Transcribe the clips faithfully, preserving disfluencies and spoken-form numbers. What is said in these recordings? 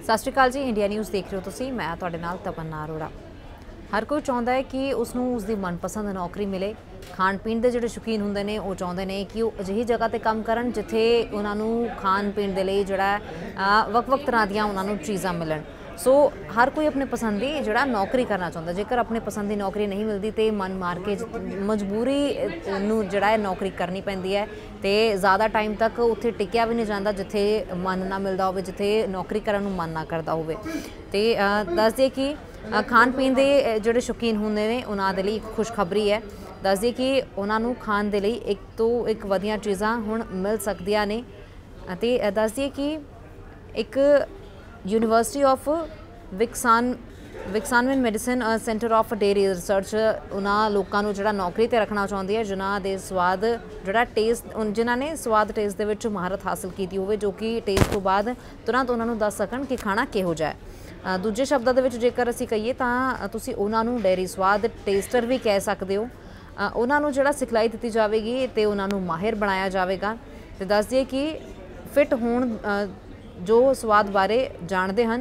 सत श्री अकाल जी। India news देख रहे हो तुसीं, मैं तुहाडे नाल तमन्ना अरोड़ा। हर कोई चाहुंदा है कि उसनूं उसकी मनपसंद नौकरी मिले। खाण पीण के जिहड़े शौकीन हुंदे ने वो चाहुंदे ने कि वो अजिही जगह ते काम करन जिथे उन्हां नूं खाण पीण दे लई जिहड़ा वक् वक् तरह दियां उन्हां नूं चीज़ां मिलन। सो हर कोई अपने पसंद की जिहड़ा नौकरी करना चाहुंदा। जेकर अपने पसंद की नौकरी नहीं मिलती तो मन मार के मजबूरी नूं जिहड़ा है नौकरी करनी पैंदी है तो ज़्यादा टाइम तक उत्थे टिकिया भी नहीं जाता जिथे मन ना मिलता हो, जिथे नौकरी करन नूं मन ना करता हो। तो दस दिए कि खाण पीण के जिहड़े शौकीन हुंदे ने उन्हां दे लई एक खुशखबरी है। दस दिए कि उन्हां नूं खाण दे लई एक तो एक वधिया चीज़ां हुण मिल सकदियां ने। ते दस दिए कि एक यूनिवर्सिटी ऑफ विकसान Wisconsin Madison centre of dairy research उन्होंने लोगों को जो नौकरी पर रखना चाहती है जिन्हों के स्वाद जोड़ा टेस्ट जिन्होंने स्वाद टेस्ट के महारत हासिल की हो, जो कि टेस्ट तो बाद तुरंत उन्होंने दस सकन कि खाना किहो जिहा है। दूजे शब्दों के जेकर असीं कहीए तो तुसीं उन्होंने डेयरी स्वाद टेस्टर भी कह सकते हो। उन्होंने जो सिखलाई दी जाएगी तो उन्होंने माहिर बनाया जाएगा। तो दस दिए कि फिट होण जो स्वाद बारे जानते हैं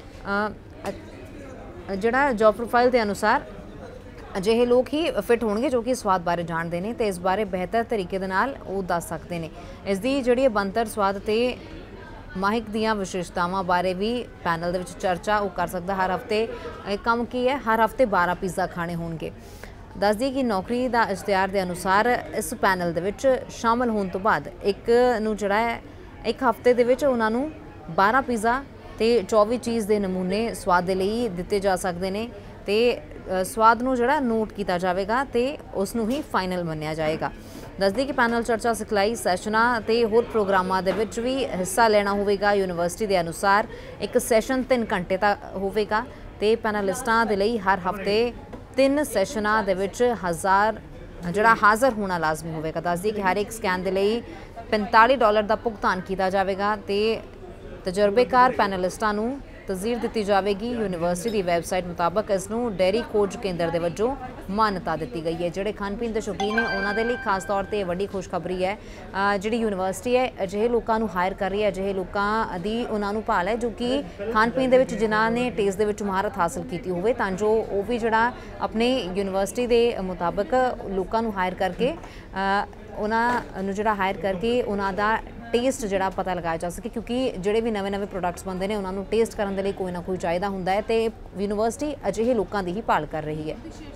जिहड़ा जॉब प्रोफाइल के अनुसार अजिहे लोग ही फिट होणगे जो कि स्वाद बारे जानते हैं तो इस बारे बेहतर तरीके दे नाल वो दस सकते हैं। इसकी जिहड़ी बनतर स्वाद ते माहिक दियां विशेषतावां बारे भी पैनल दे विच चर्चा वो कर सकता। हर हफ्ते काम की है, हर हफ्ते बारह पिज़्ज़ा खाने होणगे। दस दी कि नौकरी का इश्तिहार के अनुसार इस पैनल दे विच शामिल होने तो बाद एक नूं जिहड़ा है एक हफ्ते दे विच उन्हां नूं बारह पिज़्ज़ा तो चौबीस चीज़ के नमूने स्वाद के लिए दिते जा सकते हैं। तो स्वाद नूं जिहड़ा नोट किया जाएगा तो उसनूं ही फाइनल मन्निया जाएगा। दस दी कि पैनल चर्चा सिखलाई सैशनां ते होर प्रोग्रामां दे विच भी हिस्सा लेना होवेगा। यूनिवर्सिटी के अनुसार एक सैशन तीन घंटे तक होवेगा तो पैनलिस्टां दे लई हर हफ्ते तीन सैशनां दे विच हज़ार जिहड़ा हाज़र होना लाजमी होवेगा। दस दी कि हर एक स्कैन के लिए पैंताली डॉलर का भुगतान किया जाएगा तो तजर्बेकार पैनलिस्टां नूं तज़ीर दी जाएगी। यूनिवर्सिटी की वैबसाइट मुताबक इसनूं डेयरी खोज केंद्र के वजों मान्यता दी गई है। जिहड़े खाण पीण के शौकीन हैं उन्हां दे लई खास तौर पर वड्डी खुशखबरी है। जिहड़ी यूनिवर्सिटी है अजिहे लोगों को हायर कर रही है, अजिहे लोगों की उन्हां नूं भाल है जो कि खाण पीण दे विच जिन्हां ने टेस्ट दे विच महारत हासिल की होवे तां जो वो भी जिहड़ा अपने यूनिवर्सिटी के मुताबक लोगों को हायर करके उन्हां नूं जिहड़ा हायर करके उन्हां दा टेस्ट जिहड़ा पता लगाया जा सके, क्योंकि जिहड़े भी नवे नवे प्रोडक्ट्स बनते हैं उन्होंने टेस्ट करने के लिए कोई ना कोई चाहिदा हुंदा है तो यूनिवर्सिटी अजिहे लोगों की ही भाल कर रही है।